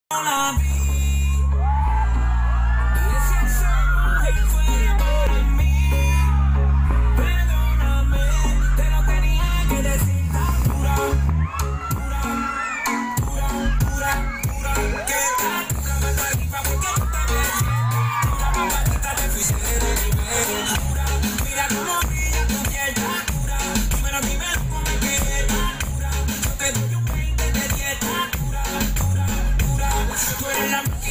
La vi y decía esa mujer fue para mí. Perdóname, te lo tenía que decir. Pura, pura, pura, pura, pura. Que tal pura mata arriba porque tú te ves. Pura papatita te fuiste de nivel. Pura, mira cómo brilla tu piel. Pura, dímelo cómo es que es. Pura, yo te doy un 20 de dieta. Pura, pura, pura. Tú eres la